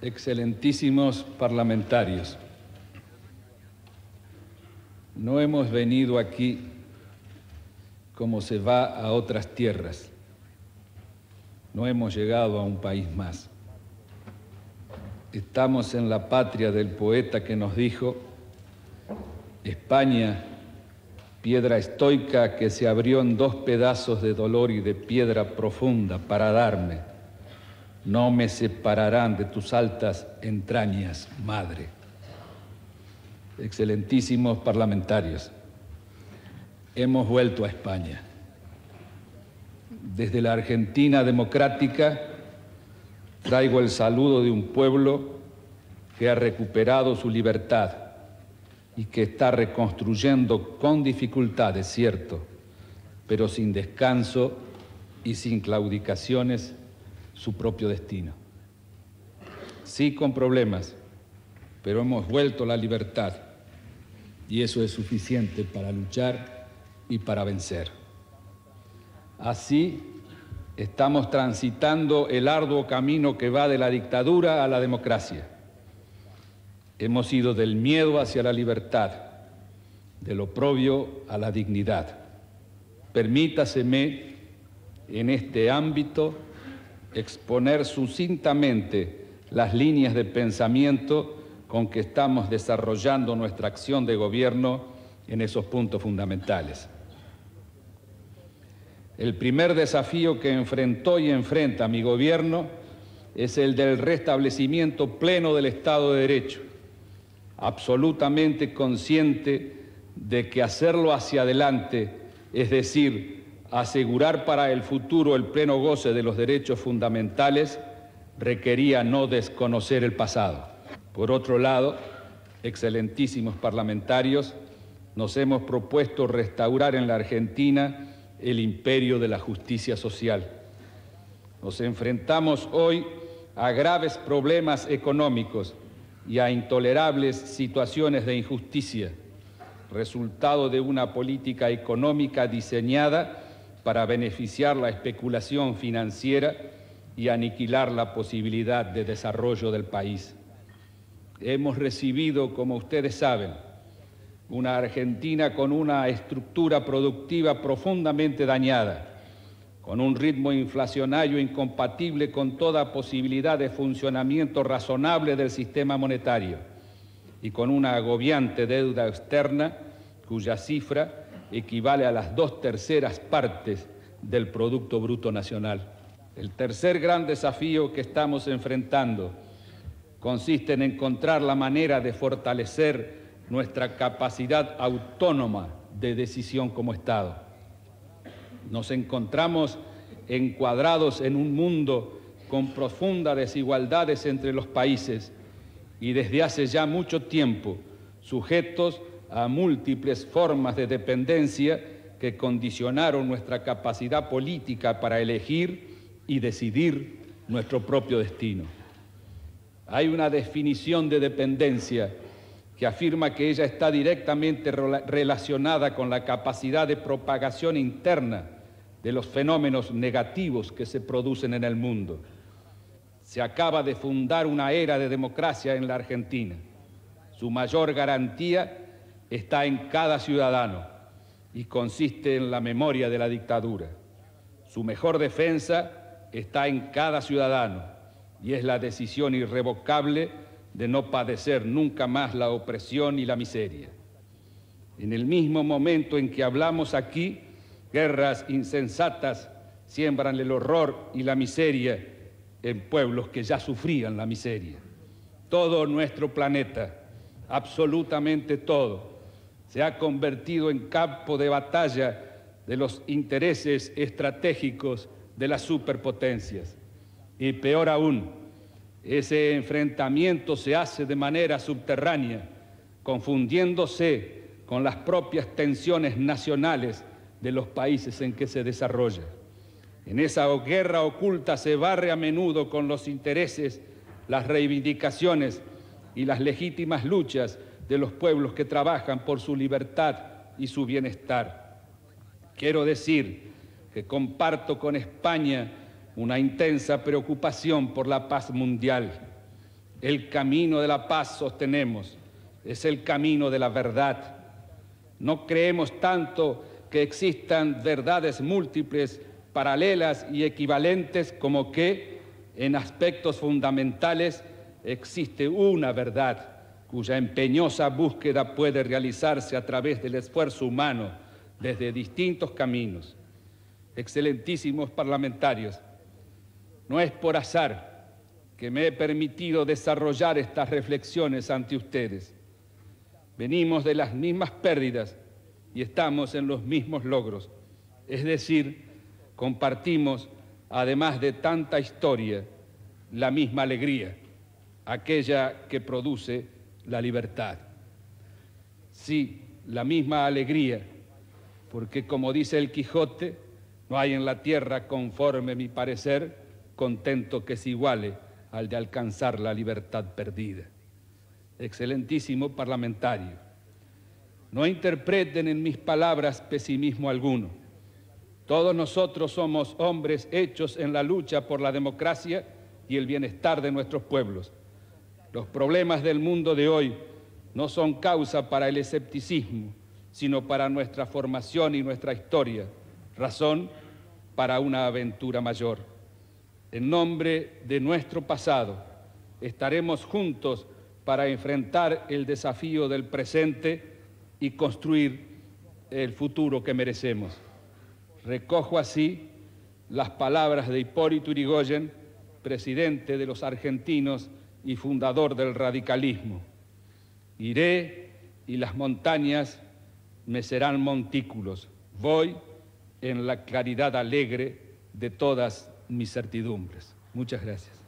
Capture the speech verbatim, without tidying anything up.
Excelentísimos parlamentarios, no hemos venido aquí como se va a otras tierras, no hemos llegado a un país más. Estamos en la patria del poeta que nos dijo: España, piedra estoica que se abrió en dos pedazos de dolor y de piedra profunda para darme. No me separarán de tus altas entrañas, madre. Excelentísimos parlamentarios, hemos vuelto a España. Desde la Argentina democrática traigo el saludo de un pueblo que ha recuperado su libertad y que está reconstruyendo con dificultades, cierto, pero sin descanso y sin claudicaciones, su propio destino. Sí, con problemas, pero hemos vuelto a la libertad y eso es suficiente para luchar y para vencer. Así estamos transitando el arduo camino que va de la dictadura a la democracia. Hemos ido del miedo hacia la libertad, del oprobio a la dignidad. Permítaseme en este ámbito exponer sucintamente las líneas de pensamiento con que estamos desarrollando nuestra acción de gobierno en esos puntos fundamentales. El primer desafío que enfrentó y enfrenta mi gobierno es el del restablecimiento pleno del Estado de Derecho, absolutamente consciente de que hacerlo hacia adelante, es decir, asegurar para el futuro el pleno goce de los derechos fundamentales, requería no desconocer el pasado. Por otro lado, excelentísimos parlamentarios, nos hemos propuesto restaurar en la Argentina el imperio de la justicia social. Nos enfrentamos hoy a graves problemas económicos y a intolerables situaciones de injusticia, resultado de una política económica diseñada para beneficiar la especulación financiera y aniquilar la posibilidad de desarrollo del país. Hemos recibido, como ustedes saben, una Argentina con una estructura productiva profundamente dañada, con un ritmo inflacionario incompatible con toda posibilidad de funcionamiento razonable del sistema monetario y con una agobiante deuda externa cuya cifra equivale a las dos terceras partes del Producto Bruto Nacional. El tercer gran desafío que estamos enfrentando consiste en encontrar la manera de fortalecer nuestra capacidad autónoma de decisión como Estado. Nos encontramos encuadrados en un mundo con profundas desigualdades entre los países y desde hace ya mucho tiempo sujetos a múltiples formas de dependencia que condicionaron nuestra capacidad política para elegir y decidir nuestro propio destino. Hay una definición de dependencia que afirma que ella está directamente relacionada con la capacidad de propagación interna de los fenómenos negativos que se producen en el mundo. Se acaba de fundar una era de democracia en la Argentina. Su mayor garantía está en cada ciudadano y consiste en la memoria de la dictadura. Su mejor defensa está en cada ciudadano y es la decisión irrevocable de no padecer nunca más la opresión y la miseria. En el mismo momento en que hablamos aquí, guerras insensatas siembran el horror y la miseria en pueblos que ya sufrían la miseria. Todo nuestro planeta, absolutamente todo, se ha convertido en campo de batalla de los intereses estratégicos de las superpotencias. Y peor aún, ese enfrentamiento se hace de manera subterránea, confundiéndose con las propias tensiones nacionales de los países en que se desarrolla. En esa guerra oculta se barre a menudo con los intereses, las reivindicaciones y las legítimas luchas de los pueblos que trabajan por su libertad y su bienestar. Quiero decir que comparto con España una intensa preocupación por la paz mundial. El camino de la paz, sostenemos, es el camino de la verdad. No creemos tanto que existan verdades múltiples, paralelas y equivalentes, como que, en aspectos fundamentales, existe una verdad cuya empeñosa búsqueda puede realizarse a través del esfuerzo humano desde distintos caminos. Excelentísimos parlamentarios, no es por azar que me he permitido desarrollar estas reflexiones ante ustedes. Venimos de las mismas pérdidas y estamos en los mismos logros, es decir, compartimos, además de tanta historia, la misma alegría, aquella que produce la libertad. Sí, la misma alegría, porque como dice el Quijote, no hay en la tierra, conforme mi parecer, contento que se iguale al de alcanzar la libertad perdida. Excelentísimo parlamentario, no interpreten en mis palabras pesimismo alguno. Todos nosotros somos hombres hechos en la lucha por la democracia y el bienestar de nuestros pueblos. Los problemas del mundo de hoy no son causa para el escepticismo, sino para nuestra formación y nuestra historia, razón para una aventura mayor. En nombre de nuestro pasado, estaremos juntos para enfrentar el desafío del presente y construir el futuro que merecemos. Recojo así las palabras de Hipólito Yrigoyen, presidente de los argentinos y fundador del radicalismo. Iré y las montañas me serán montículos. Voy en la claridad alegre de todas mis certidumbres. Muchas gracias.